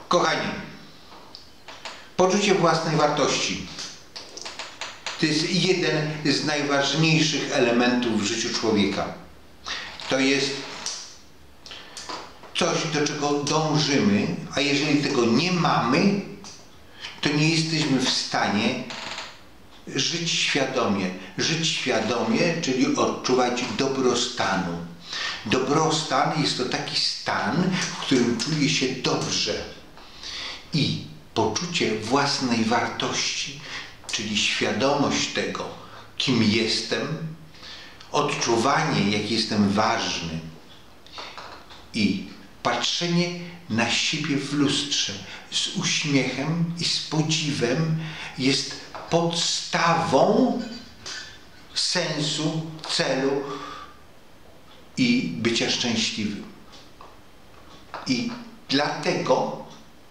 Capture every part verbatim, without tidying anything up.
Kochani, poczucie własnej wartości to jest jeden z najważniejszych elementów w życiu człowieka. To jest coś, do czego dążymy, a jeżeli tego nie mamy, to nie jesteśmy w stanie żyć świadomie. Żyć świadomie, czyli odczuwać dobrostanu. Dobrostan jest to taki stan, w którym czuję się dobrze. I poczucie własnej wartości, czyli świadomość tego, kim jestem, odczuwanie, jak jestem ważny i patrzenie na siebie w lustrze z uśmiechem i z podziwem jest podstawą sensu, celu i bycia szczęśliwym. I dlatego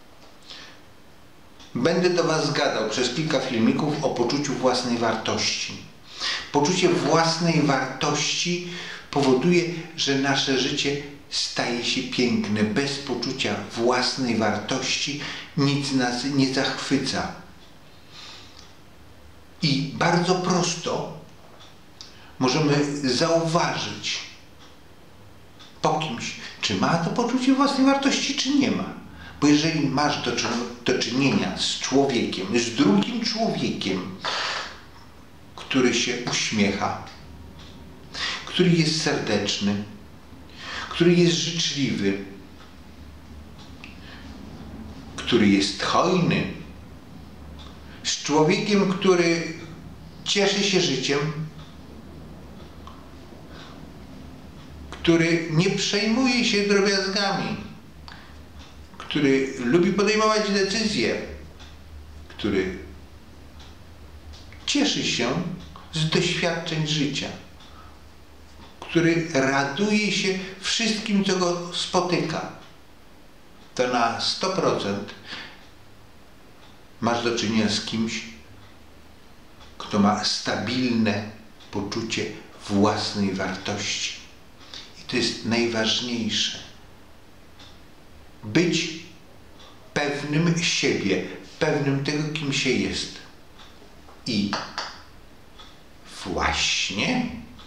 będę do Was gadał przez kilka filmików o poczuciu własnej wartości. Poczucie własnej wartości powoduje, że nasze życie staje się piękne. Bez poczucia własnej wartości nic nas nie zachwyca. I bardzo prosto możemy zauważyć po kimś, czy ma to poczucie własnej wartości, czy nie ma. Bo jeżeli masz do, do czynienia z człowiekiem, z drugim człowiekiem, który się uśmiecha, który jest serdeczny, który jest życzliwy, który jest hojny, z człowiekiem, który cieszy się życiem, który nie przejmuje się drobiazgami, który lubi podejmować decyzje, który cieszy się z doświadczeń życia, który raduje się wszystkim, co go spotyka, to na sto procent masz do czynienia z kimś, kto ma stabilne poczucie własnej wartości. I to jest najważniejsze. Być pewnym siebie, pewnym tego, kim się jest. I właśnie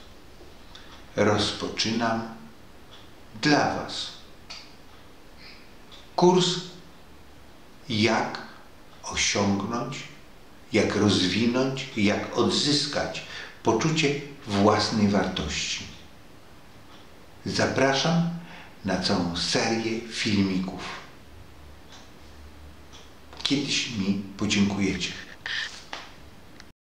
rozpoczynam dla Was kurs, jak osiągnąć, jak rozwinąć, jak odzyskać poczucie własnej wartości. Zapraszam na całą serię filmików. Kiedyś mi podziękujecie.